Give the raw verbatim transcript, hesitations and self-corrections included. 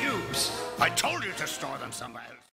Holocubes. I told you to store them somewhere else.